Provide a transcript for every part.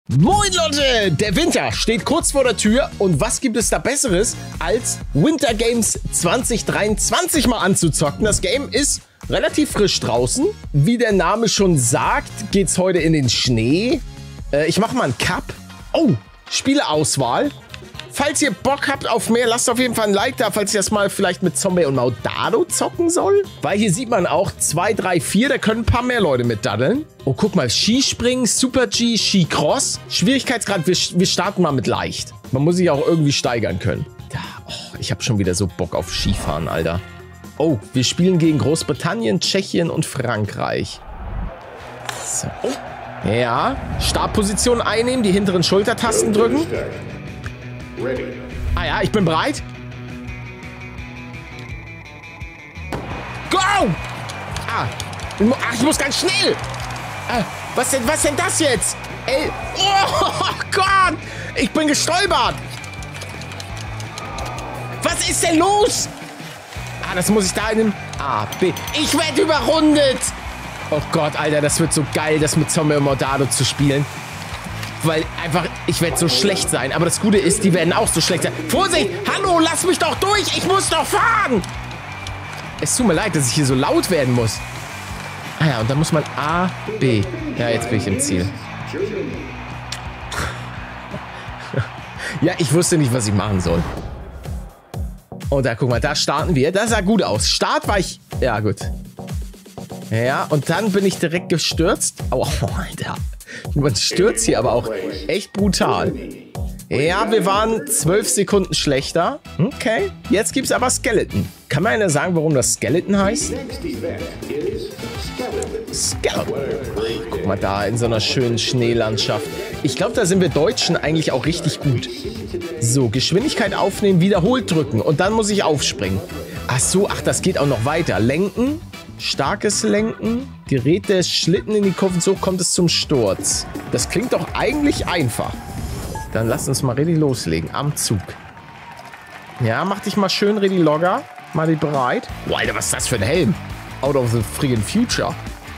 Moin Leute, der Winter steht kurz vor der Tür und was gibt es da Besseres, als Winter Games 2023 mal anzuzocken? Das Game ist relativ frisch draußen. Wie der Name schon sagt, geht's heute in den Schnee. Ich mache mal einen Cup. Oh, Spieleauswahl. Falls ihr Bock habt auf mehr, lasst auf jeden Fall ein Like da, falls ich das mal vielleicht mit Zombie und Maudado zocken soll. Weil hier sieht man auch 2, 3, 4, da können ein paar mehr Leute mit daddeln. Oh, guck mal, Skispringen, Super G, Skicross. Schwierigkeitsgrad, wir starten mal mit leicht. Man muss sich auch irgendwie steigern können. Ja, oh, ich habe schon wieder so Bock auf Skifahren, Alter. Oh, wir spielen gegen Großbritannien, Tschechien und Frankreich. So. Oh. Ja, Startposition einnehmen, die hinteren Schultertasten drücken. Ah ja, ich bin bereit. Go! Ah, ach, ich muss ganz schnell. Was denn das jetzt? Ey, oh Gott! Ich bin gestolpert. Was ist denn los? Ah, das muss ich da in dem A, B. Ich werde überrundet. Oh Gott, Alter, das wird so geil, das mit Zombie und Maudado zu spielen. Weil einfach, ich werde so schlecht sein. Aber das Gute ist, die werden auch so schlecht sein. Vorsicht! Hallo, lass mich doch durch! Ich muss doch fahren! Es tut mir leid, dass ich hier so laut werden muss. Ah ja, und dann muss man A, B. Ja, jetzt bin ich im Ziel. Ja, ich wusste nicht, was ich machen soll. Und da, guck mal, da starten wir. Das sah gut aus. Start war ich... Ja, gut. Ja, und dann bin ich direkt gestürzt. Oh, Alter. Man stürzt hier aber auch echt brutal. Ja, wir waren 12 Sekunden schlechter. Okay, jetzt gibt es aber Skeleton. Kann mir einer sagen, warum das Skeleton heißt? Skeleton. Guck mal da, in so einer schönen Schneelandschaft. Ich glaube, da sind wir Deutschen eigentlich auch richtig gut. So, Geschwindigkeit aufnehmen, wiederholt drücken. Und dann muss ich aufspringen. Ach so, ach, das geht auch noch weiter. Lenken. Starkes Lenken, gerät der Schlitten in die Kurve, so kommt es zum Sturz. Das klingt doch eigentlich einfach. Dann lasst uns mal richtig loslegen, am Zug. Ja, mach dich mal schön ready logger. Mal dich bereit. Boah, Alter, was ist das für ein Helm? Out of the friggin' future.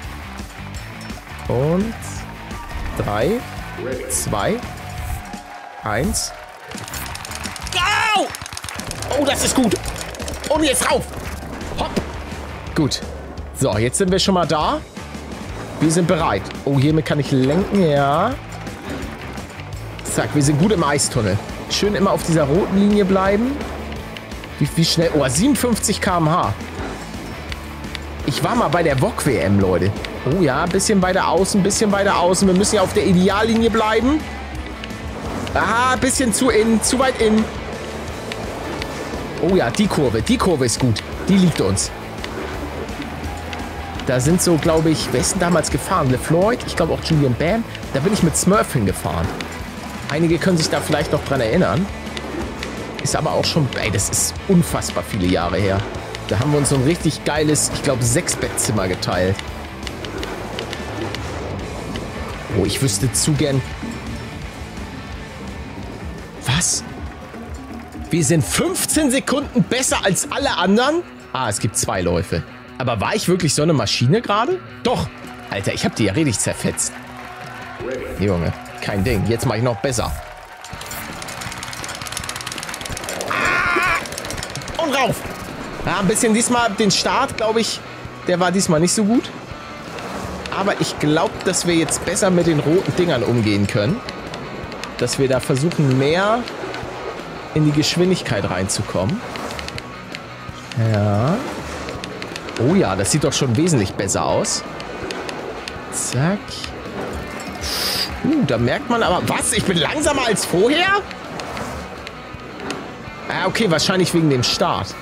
Und 3, 2, 1. Au! Oh, das ist gut. Und jetzt rauf. Hopp. Gut. So, jetzt sind wir schon mal da. Wir sind bereit. Oh, hiermit kann ich lenken, ja. Zack, wir sind gut im Eistunnel. Schön immer auf dieser roten Linie bleiben. Wie schnell? Oh, 57 km/h. Ich war mal bei der VOG-WM, Leute. Oh ja, ein bisschen weiter außen, ein bisschen weiter außen. Wir müssen ja auf der Ideallinie bleiben. Aha, ein bisschen zu innen, zu weit innen. Oh ja, die Kurve ist gut. Die liegt uns. Da sind so, glaube ich, wer ist denn damals gefahren? LeFloid, ich glaube auch Julian Bam. Da bin ich mit Smurf hingefahren. Einige können sich da vielleicht noch dran erinnern. Ist aber auch schon, ey, das ist unfassbar viele Jahre her. Da haben wir uns so ein richtig geiles, ich glaube, 6-Bettzimmer geteilt. Oh, ich wüsste zu gern... Was? Wir sind 15 Sekunden besser als alle anderen? Ah, es gibt 2 Läufe. Aber war ich wirklich so eine Maschine gerade? Doch. Alter, ich hab die ja richtig zerfetzt. Junge, kein Ding. Jetzt mache ich noch besser. Ah! Und rauf. Ja, ein bisschen diesmal den Start, glaube ich, der war diesmal nicht so gut. Aber ich glaube, dass wir jetzt besser mit den roten Dingern umgehen können. Dass wir da versuchen, mehr in die Geschwindigkeit reinzukommen. Ja. Oh ja, das sieht doch schon wesentlich besser aus. Zack. Da merkt man aber... Was? Ich bin langsamer als vorher? Ah, okay, wahrscheinlich wegen dem Start.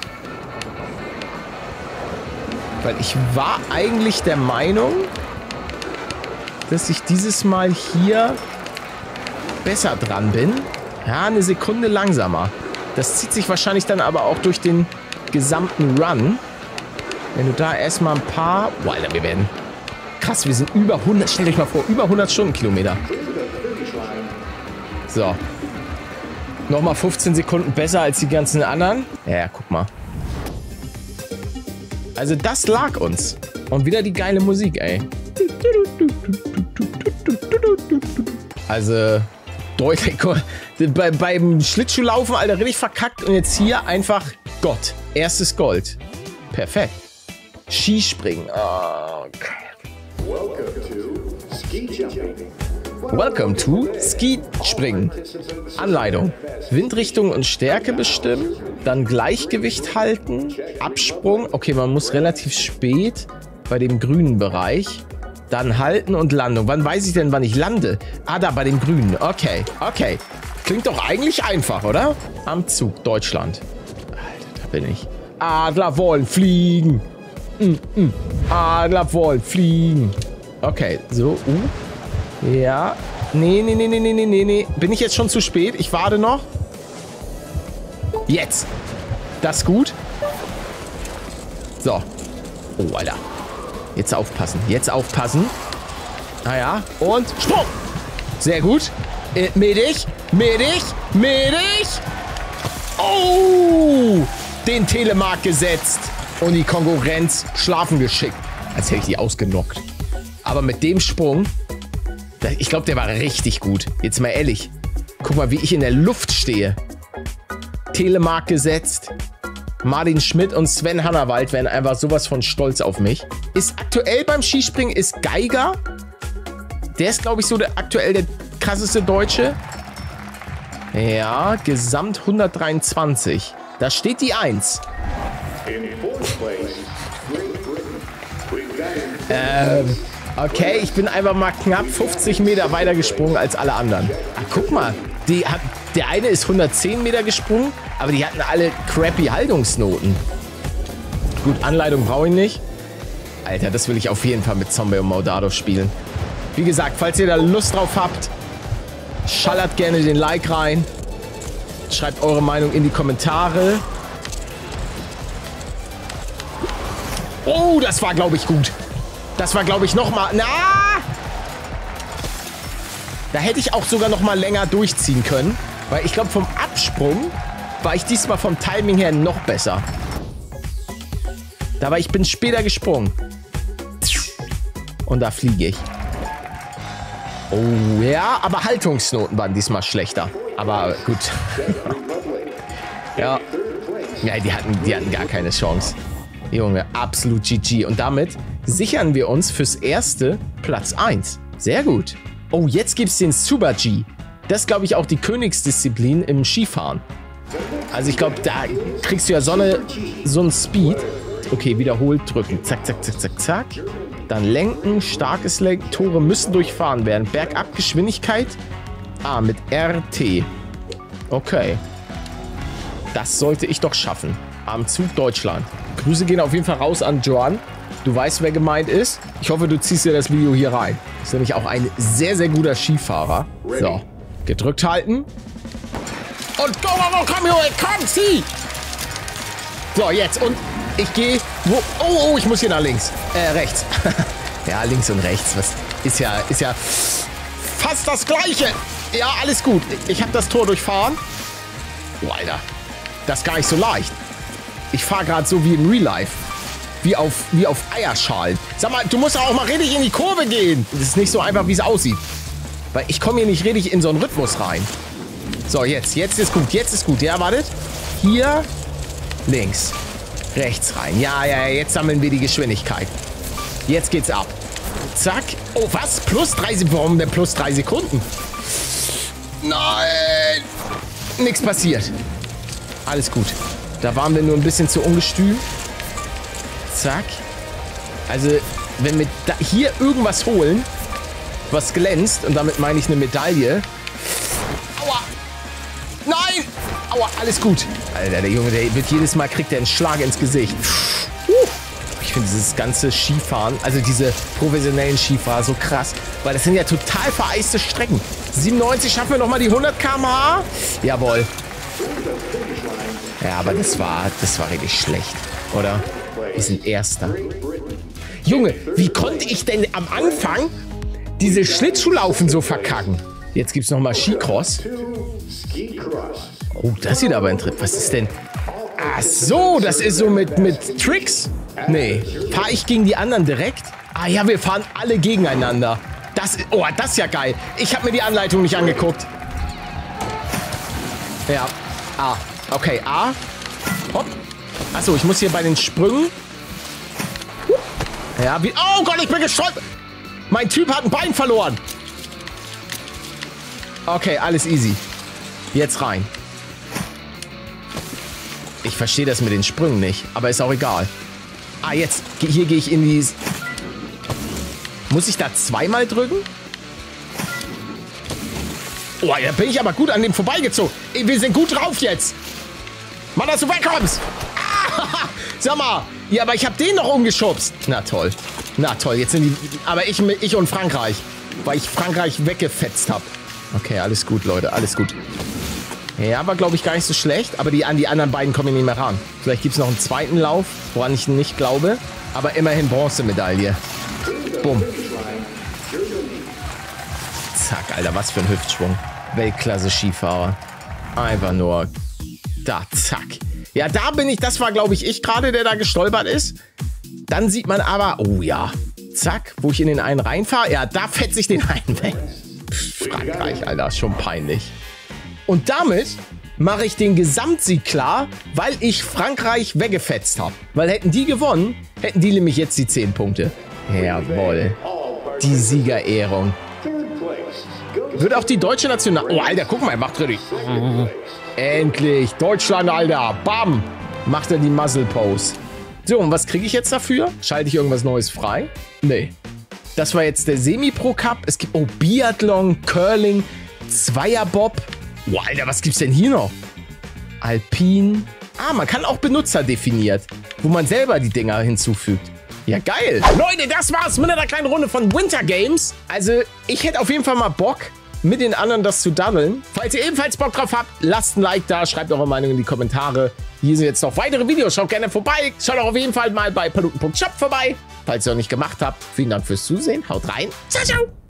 Weil ich war eigentlich der Meinung, dass ich dieses Mal hier besser dran bin. Ja, eine Sekunde langsamer. Das zieht sich wahrscheinlich dann aber auch durch den gesamten Run. Wenn du da erstmal ein paar... Boah, Alter, wir werden... Krass, wir sind über 100... Stellt euch mal vor, über 100 Stundenkilometer. So. Nochmal 15 Sekunden besser als die ganzen anderen. Ja, guck mal. Also das lag uns. Und wieder die geile Musik, ey. Also, deutlich. Beim Schlittschuhlaufen, Alter, richtig verkackt. Und jetzt hier einfach Gott. Erstes Gold. Perfekt. Skispringen. Oh, Welcome to Skispringen. Anleitung. Windrichtung und Stärke bestimmen. Dann Gleichgewicht halten. Absprung. Okay, man muss relativ spät bei dem grünen Bereich. Dann halten und Landung. Wann weiß ich denn, wann ich lande? Ah, da, bei dem grünen. Okay, okay. Klingt doch eigentlich einfach, oder? Am Zug, Deutschland. Alter, da bin ich. Adler wollen fliegen. Adler wollen fliegen. Okay, so. Ja. Nee. Bin ich jetzt schon zu spät? Ich warte noch. Jetzt. Das ist gut. So. Oh, Alter. Jetzt aufpassen. Jetzt aufpassen. Naja. Und Sprung. Sehr gut. Mittig. Oh. Den Telemark gesetzt. Und die Konkurrenz schlafen geschickt. Als hätte ich die ausgenockt. Aber mit dem Sprung, ich glaube, der war richtig gut. Jetzt mal ehrlich. Guck mal, wie ich in der Luft stehe. Telemark gesetzt. Martin Schmidt und Sven Hannawald werden einfach sowas von stolz auf mich. Ist aktuell beim Skispringen ist Geiger. Der ist, glaube ich, so aktuell der krasseste Deutsche. Ja, Gesamt 123. Da steht die 1. Okay, ich bin einfach mal knapp 50 Meter weiter gesprungen als alle anderen. Ach, guck mal. Der eine ist 110 Meter gesprungen, aber die hatten alle crappy Haltungsnoten. Gut, Anleitung brauche ich nicht. Alter, das will ich auf jeden Fall mit Zombie und Maudado spielen. Wie gesagt, falls ihr da Lust drauf habt, schallert gerne den Like rein. Schreibt eure Meinung in die Kommentare. Oh, das war, glaube ich, gut. Das war, glaube ich, nochmal... Na! Da hätte ich auch sogar noch mal länger durchziehen können. Weil ich glaube, vom Absprung war ich diesmal vom Timing her noch besser. Aber ich bin später gesprungen. Und da fliege ich. Oh ja, aber Haltungsnoten waren diesmal schlechter. Aber gut. Ja. Ja, die hatten gar keine Chance. Junge, absolut GG. Und damit sichern wir uns fürs erste Platz 1. Sehr gut. Oh, jetzt gibt es den Super G. Das ist, glaube ich, auch die Königsdisziplin im Skifahren. Also ich glaube, da kriegst du ja so einen Speed. Okay, wiederholt drücken. Zack, zack, zack, zack, zack. Dann lenken, starkes Lenken. Tore müssen durchfahren werden. Bergab Geschwindigkeit. Ah, mit RT. Okay. Das sollte ich doch schaffen. Am Zug Deutschland. Grüße gehen auf jeden Fall raus an Joan. Du weißt, wer gemeint ist. Ich hoffe, du ziehst dir das Video hier rein. Ist nämlich auch ein sehr, sehr guter Skifahrer. So, gedrückt halten. Und go, komm, Junge, komm, zieh! So, jetzt. Und ich gehe... Oh, ich muss hier nach links. Rechts. Ja, links und rechts. Was ist ja fast das Gleiche. Ja, alles gut. Ich habe das Tor durchfahren. Oh, Alter. Das ist gar nicht so leicht. Ich fahre gerade so wie im Real Life. Wie auf Eierschalen. Sag mal, du musst auch mal richtig in die Kurve gehen. Das ist nicht so einfach, wie es aussieht. Weil ich komme hier nicht richtig in so einen Rhythmus rein. So, jetzt ist gut. Jetzt ist gut. Ja, wartet. Hier. Links. Rechts rein. Ja, jetzt sammeln wir die Geschwindigkeit. Jetzt geht's ab. Zack. Oh, was? Plus 3 Sekunden. Warum denn plus 3 Sekunden? Nein. Nichts passiert. Alles gut. Da waren wir nur ein bisschen zu ungestüm. Zack. Also, wenn wir da hier irgendwas holen, was glänzt, und damit meine ich eine Medaille. Aua. Nein. Aua, alles gut. Alter, der Junge, der wird jedes Mal, kriegt er einen Schlag ins Gesicht. Ich finde dieses ganze Skifahren, also diese professionellen Skifahrer so krass, weil das sind ja total vereiste Strecken. 97 schaffen wir nochmal die 100 km/h. Jawohl. Ja, aber das war richtig schlecht, oder? Wir sind Erster. Junge, wie konnte ich denn am Anfang diese Schlittschuhlaufen so verkacken? Jetzt gibt es nochmal Skicross. Oh, das sieht aber interessant. Was ist denn? Ach so, das ist so mit Tricks. Nee, fahre ich gegen die anderen direkt? Ah ja, wir fahren alle gegeneinander. Das ist ja geil. Ich habe mir die Anleitung nicht angeguckt. Ja. A. Okay, A. Hopp. Achso, ich muss hier bei den Sprüngen. Ja, wie... Oh Gott, ich bin gestolpert. Mein Typ hat ein Bein verloren. Okay, alles easy. Jetzt rein. Ich verstehe das mit den Sprüngen nicht, aber ist auch egal. Ah, jetzt. Hier gehe ich in die... Muss ich da zweimal drücken? Oh, da bin ich aber gut an dem vorbeigezogen. Wir sind gut drauf jetzt. Mann, dass du wegkommst. Ah, sag mal. Ja, aber ich habe den noch umgeschubst. Na toll. Na toll, jetzt sind die... Aber ich und Frankreich. Weil ich Frankreich weggefetzt habe. Okay, alles gut, Leute. Alles gut. Ja, war, glaube ich, gar nicht so schlecht. Aber an die anderen beiden komme ich nicht mehr ran. Vielleicht gibt es noch einen zweiten Lauf, woran ich nicht glaube. Aber immerhin Bronzemedaille. Bumm. Zack, Alter, was für ein Hüftschwung. Weltklasse-Skifahrer. Einfach nur... Da, zack. Ja, da bin ich... Das war, glaube ich gerade, der da gestolpert ist. Dann sieht man aber... Oh ja. Zack, wo ich in den einen reinfahre. Ja, da fetze ich den einen weg. Frankreich, Alter, schon peinlich. Und damit mache ich den Gesamtsieg klar, weil ich Frankreich weggefetzt habe. Weil hätten die gewonnen, hätten die nämlich jetzt die 10 Punkte. Jawohl. Die Siegerehrung. Wird auch die deutsche National... Oh, Alter, guck mal, er macht richtig... Endlich. Deutschland, Alter. Bam. Macht er die Muzzle Pose. So, und was kriege ich jetzt dafür? Schalte ich irgendwas Neues frei? Nee. Das war jetzt der Semi-Pro Cup. Es gibt... Oh, Biathlon, Curling, Zweierbob. Oh, Alter, was gibt's denn hier noch? Alpin. Ah, man kann auch Benutzer definiert, wo man selber die Dinger hinzufügt. Ja, geil. Leute, das war's mit einer kleinen Runde von Winter Games. Also, ich hätte auf jeden Fall mal Bock, mit den anderen das zu daddeln. Falls ihr ebenfalls Bock drauf habt, lasst ein Like da, schreibt eure Meinung in die Kommentare. Hier sind jetzt noch weitere Videos, schaut gerne vorbei. Schaut auch auf jeden Fall mal bei paluten.shop vorbei, falls ihr noch nicht gemacht habt. Vielen Dank fürs Zusehen, haut rein. Ciao, ciao.